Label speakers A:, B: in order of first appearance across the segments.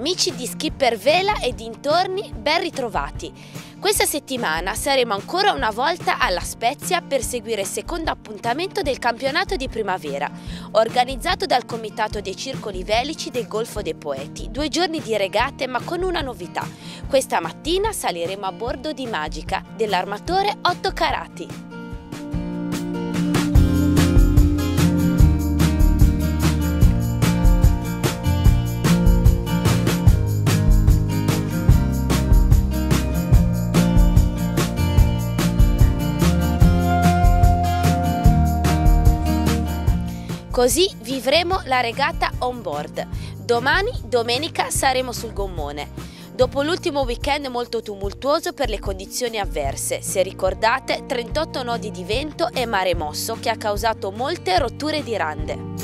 A: Amici di Skipper Vela e dintorni, ben ritrovati! Questa settimana saremo ancora una volta alla Spezia per seguire il secondo appuntamento del campionato di primavera, organizzato dal Comitato dei Circoli Velici del Golfo dei Poeti. 2 giorni di regate, ma con una novità. Questa mattina saliremo a bordo di Magica, dell'armatore 8 Carati. Così vivremo la regata on board. Domani, domenica, saremo sul gommone. Dopo l'ultimo weekend molto tumultuoso per le condizioni avverse, se ricordate, 38 nodi di vento e mare mosso che ha causato molte rotture di rande.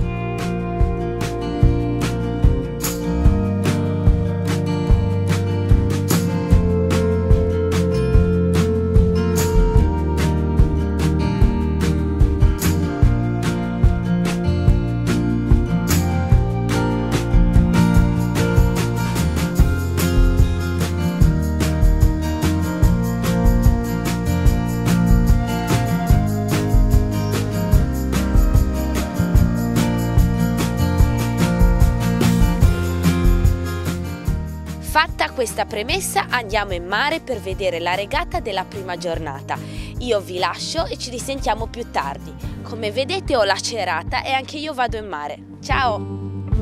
A: Fatta questa premessa, andiamo in mare per vedere la regata della prima giornata. Io vi lascio e ci risentiamo più tardi. Come vedete ho la cerata e anche io vado in mare. Ciao!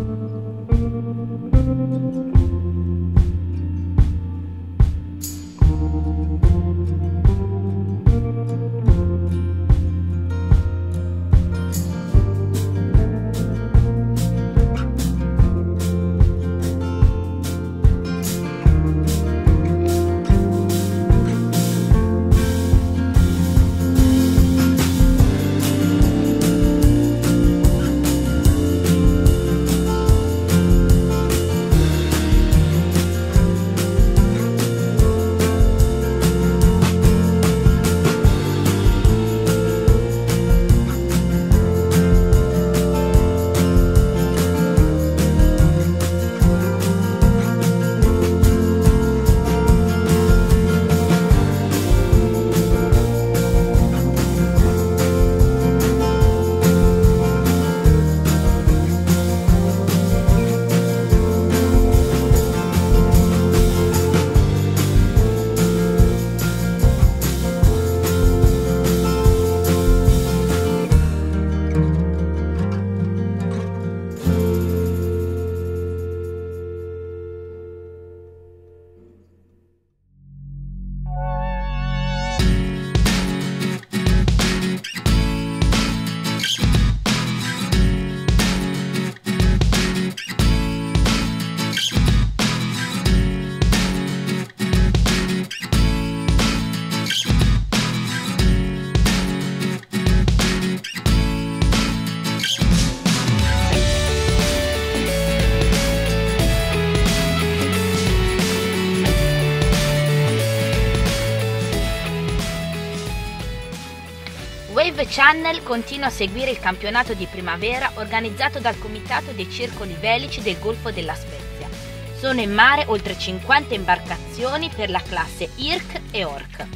A: Wave Channel continua a seguire il campionato di primavera organizzato dal Comitato dei Circoli Velici del Golfo della Spezia. Sono in mare oltre 50 imbarcazioni per la classe IRC e ORC.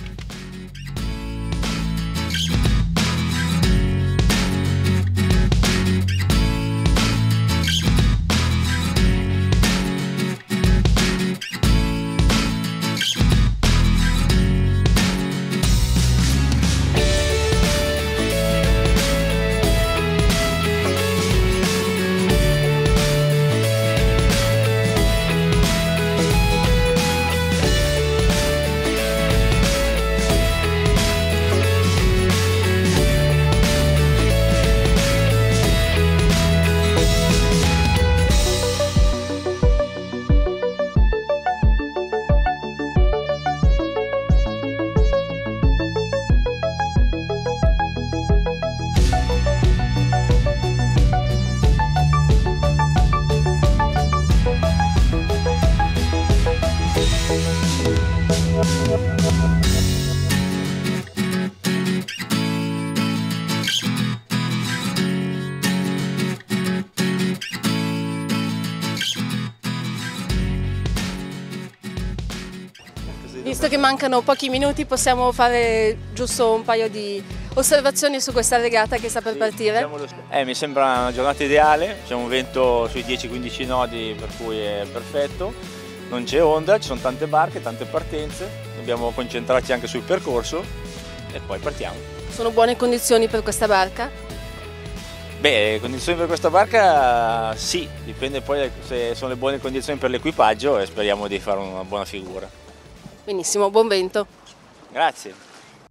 B: Visto che mancano pochi minuti, possiamo fare giusto un paio di osservazioni su questa regata che sta per partire?
C: Mi sembra una giornata ideale, c'è un vento sui 10-15 nodi per cui è perfetto, non c'è onda, ci sono tante barche, tante partenze, dobbiamo concentrarci anche sul percorso e poi partiamo.
B: Sono buone condizioni per questa barca?
C: Beh, le condizioni per questa barca sì, dipende poi se sono le buone condizioni per l'equipaggio e speriamo di fare una buona figura.
B: Benissimo, buon vento.
C: Grazie.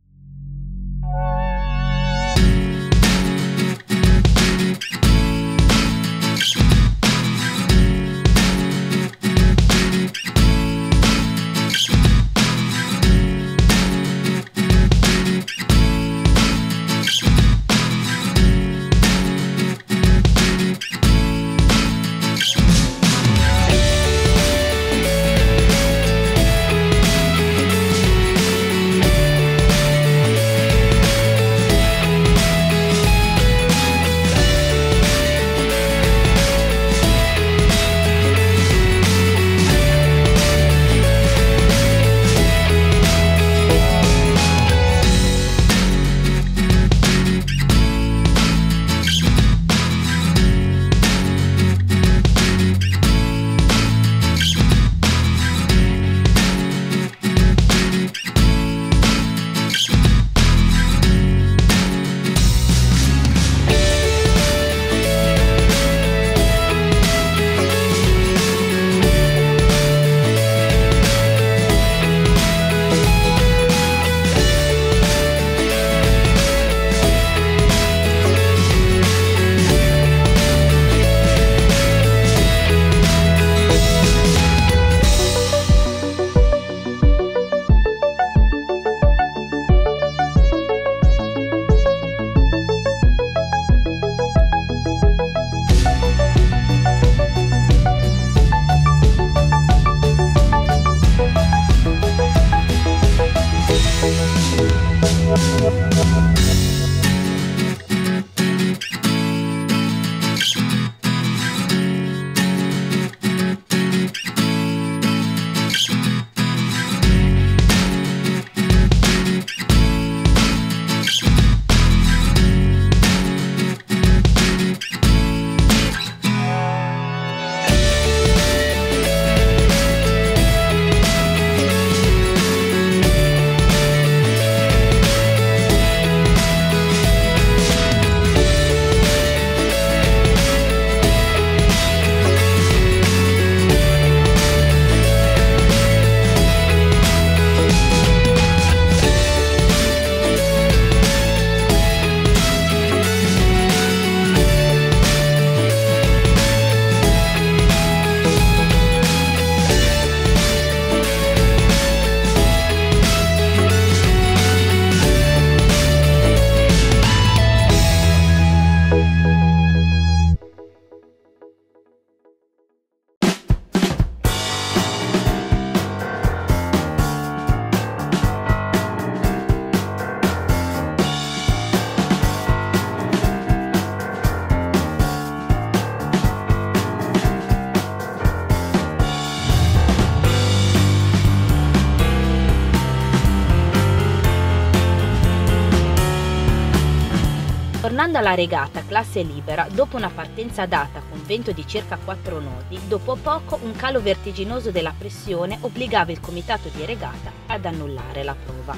A: Tornando alla regata classe libera, dopo una partenza data con vento di circa 4 nodi, dopo poco un calo vertiginoso della pressione obbligava il comitato di regata ad annullare la prova.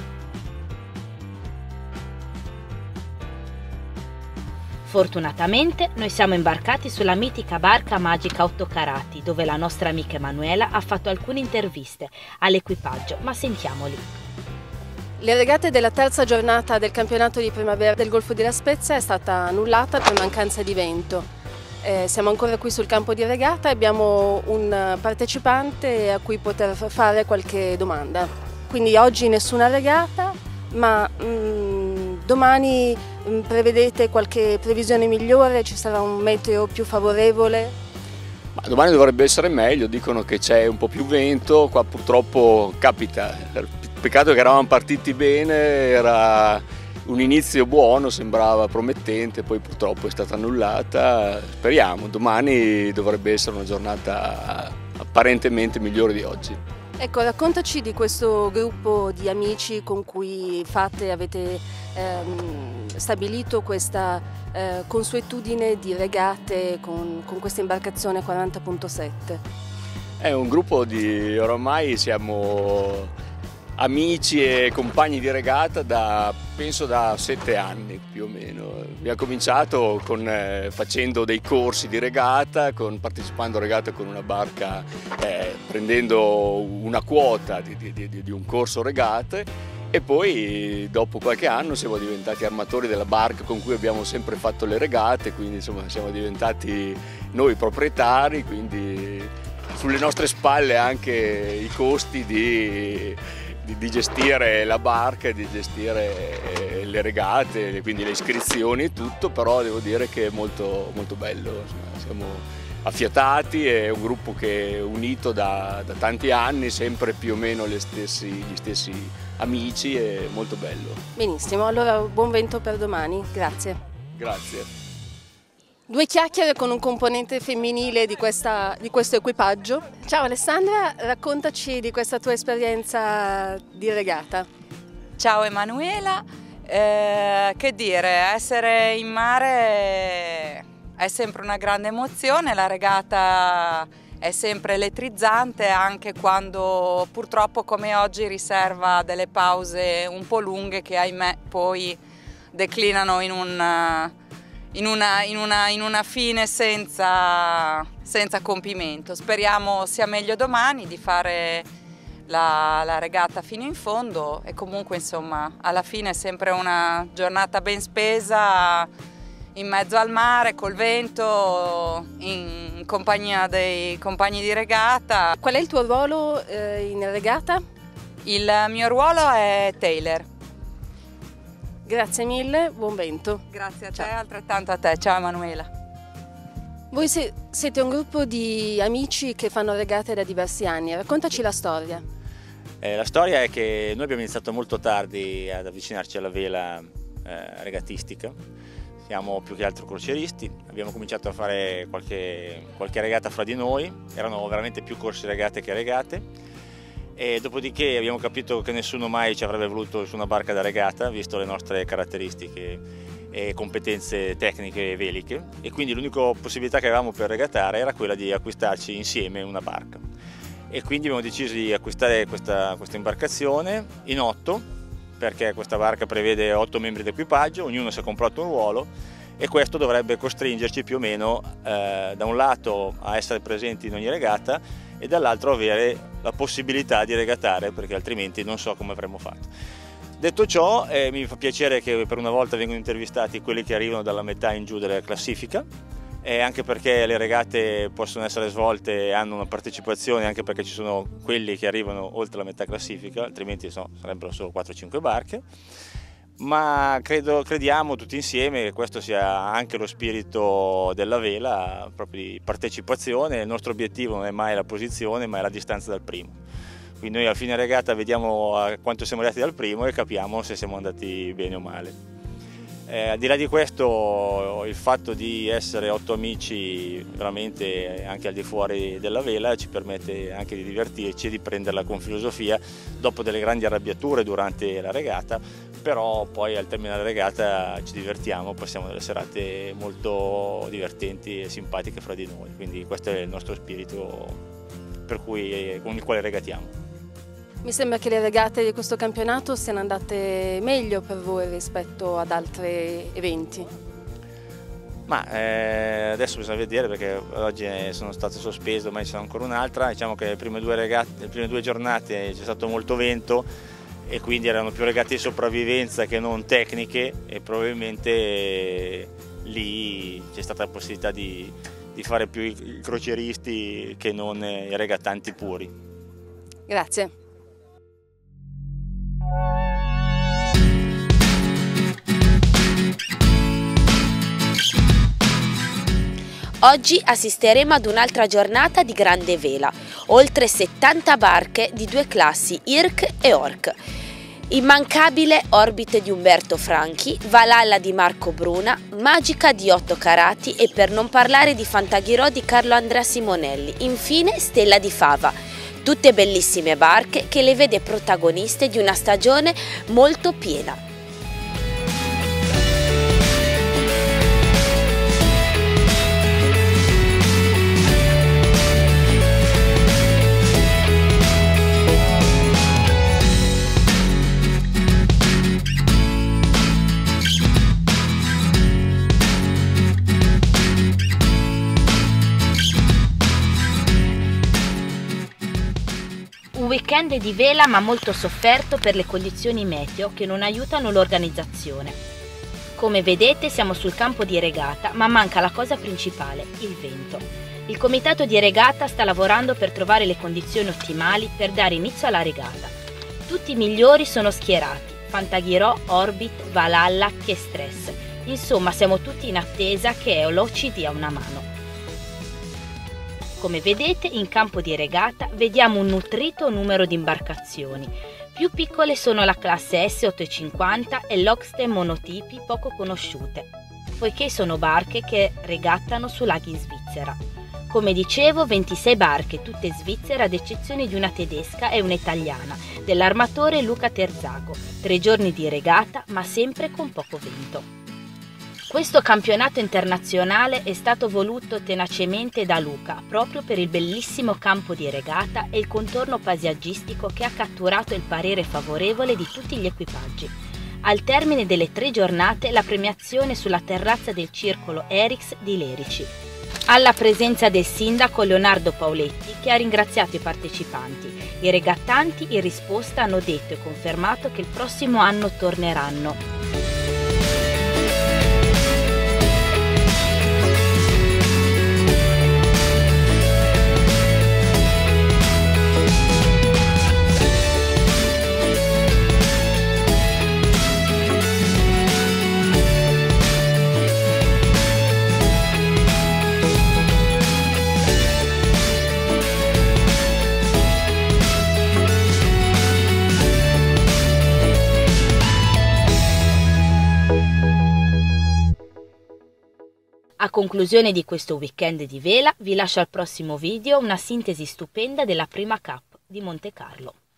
A: Fortunatamente noi siamo imbarcati sulla mitica barca Magica 8 carati, dove la nostra amica Emanuela ha fatto alcune interviste all'equipaggio, ma sentiamoli.
B: Le regate della terza giornata del campionato di primavera del Golfo di La Spezia è stata annullata per mancanza di vento. Siamo ancora qui sul campo di regata e abbiamo un partecipante a cui poter fare qualche domanda. Quindi oggi nessuna regata, ma domani prevedete qualche previsione migliore? Ci sarà un meteo più favorevole?
D: Ma domani dovrebbe essere meglio, dicono che c'è un po' più vento, qua purtroppo capita. Peccato che eravamo partiti bene, era un inizio buono, sembrava promettente, poi purtroppo è stata annullata. Speriamo, domani dovrebbe essere una giornata apparentemente migliore di oggi.
B: Ecco, raccontaci di questo gruppo di amici con cui avete stabilito questa consuetudine di regate con questa imbarcazione 40.7.
D: È un gruppo oramai siamo amici e compagni di regata penso da 7 anni più o meno. Abbiamo cominciato facendo dei corsi di regata, partecipando a regate con una barca, prendendo una quota di un corso regate, e poi dopo qualche anno siamo diventati armatori della barca con cui abbiamo sempre fatto le regate, quindi insomma siamo diventati noi proprietari, quindi sulle nostre spalle anche i costi di gestire la barca, di gestire le regate, quindi le iscrizioni e tutto, però devo dire che è molto, molto bello. Siamo affiatati, è un gruppo che è unito da tanti anni, sempre più o meno gli stessi amici, è molto bello.
B: Benissimo, allora buon vento per domani, grazie.
D: Grazie.
B: 2 chiacchiere con un componente femminile di questo equipaggio. Ciao Alessandra, raccontaci di questa tua esperienza di regata.
E: Ciao Emanuela, che dire, essere in mare è sempre una grande emozione, la regata è sempre elettrizzante anche quando purtroppo come oggi riserva delle pause un po' lunghe che ahimè poi declinano in una fine senza compimento. Speriamo sia meglio domani di fare la regata fino in fondo e comunque insomma alla fine è sempre una giornata ben spesa in mezzo al mare, col vento, in compagnia dei compagni di regata.
B: Qual è il tuo ruolo in regata?
E: Il mio ruolo è Taylor.
B: Grazie mille, buon vento.
E: Grazie a te, altrettanto a te. Ciao Emanuela.
B: Voi siete un gruppo di amici che fanno regate da diversi anni, raccontaci la storia.
C: La storia è che noi abbiamo iniziato molto tardi ad avvicinarci alla vela regatistica. Siamo più che altro crocieristi, abbiamo cominciato a fare qualche regata fra di noi, erano veramente più corsi regate che regate, e dopodiché abbiamo capito che nessuno mai ci avrebbe voluto su una barca da regata, visto le nostre caratteristiche e competenze tecniche e veliche, e quindi l'unica possibilità che avevamo per regatare era quella di acquistarci insieme una barca. E quindi abbiamo deciso di acquistare questa imbarcazione in 8, perché questa barca prevede 8 membri d'equipaggio, ognuno si è comprato un ruolo, e questo dovrebbe costringerci più o meno da un lato a essere presenti in ogni regata e dall'altro avere la possibilità di regatare, perché altrimenti non so come avremmo fatto. Detto ciò, mi fa piacere che per una volta vengono intervistati quelli che arrivano dalla metà in giù della classifica, anche perché le regate possono essere svolte e hanno una partecipazione, anche perché ci sono quelli che arrivano oltre la metà classifica, altrimenti sarebbero solo 4-5 barche. Ma crediamo tutti insieme che questo sia anche lo spirito della vela, proprio di partecipazione. Il nostro obiettivo non è mai la posizione, ma è la distanza dal primo. Quindi noi a fine regata vediamo a quanto siamo arrivati dal primo e capiamo se siamo andati bene o male. Al di là di questo, il fatto di essere 8 amici veramente anche al di fuori della vela ci permette anche di divertirci e di prenderla con filosofia dopo delle grandi arrabbiature durante la regata, però poi al termine della regata ci divertiamo, passiamo delle serate molto divertenti e simpatiche fra di noi, quindi questo è il nostro spirito con il quale regatiamo.
B: Mi sembra che le regate di questo campionato siano andate meglio per voi rispetto ad altri eventi.
C: Ma adesso bisogna vedere, perché oggi sono state sospese, ma ce n'è ancora un'altra. Diciamo che le prime due giornate c'è stato molto vento e quindi erano più regate di sopravvivenza che non tecniche, e probabilmente lì c'è stata la possibilità di fare più i crocieristi che non i regatanti puri.
B: Grazie.
A: Oggi assisteremo ad un'altra giornata di grande vela, oltre 70 barche di 2 classi, IRC e ORC. Immancabile Orbite di Umberto Franchi, Valhalla di Marco Bruna, Magica di 8 Carati e per non parlare di Fantaghirò di Carlo Andrea Simonelli, infine Stella di Fava. Tutte bellissime barche che le vede protagoniste di una stagione molto piena.
F: Un weekend di vela ma molto sofferto per le condizioni meteo che non aiutano l'organizzazione. Come vedete siamo sul campo di regata ma manca la cosa principale, il vento. Il comitato di regata sta lavorando per trovare le condizioni ottimali per dare inizio alla regata. Tutti i migliori sono schierati, Fantaghirò, Orbit, Valhalla, Che Stress. Insomma siamo tutti in attesa che Eolo ci dia una mano. Come vedete, in campo di regata vediamo un nutrito numero di imbarcazioni. Più piccole sono la classe S850 e l'Oxten monotipi poco conosciute, poiché sono barche che regattano su laghi in Svizzera. Come dicevo, 26 barche, tutte svizzere ad eccezione di una tedesca e una italiana, dell'armatore Luca Terzago. 3 giorni di regata, ma sempre con poco vento. Questo campionato internazionale è stato voluto tenacemente da Luca proprio per il bellissimo campo di regata e il contorno paesaggistico che ha catturato il parere favorevole di tutti gli equipaggi. Al termine delle 3 giornate la premiazione sulla terrazza del circolo Erix di Lerici, alla presenza del sindaco Leonardo Pauletti che ha ringraziato i partecipanti. I regattanti in risposta hanno detto e confermato che il prossimo anno torneranno. A conclusione di questo weekend di vela vi lascio al prossimo video una sintesi stupenda della prima Cup di Monte Carlo.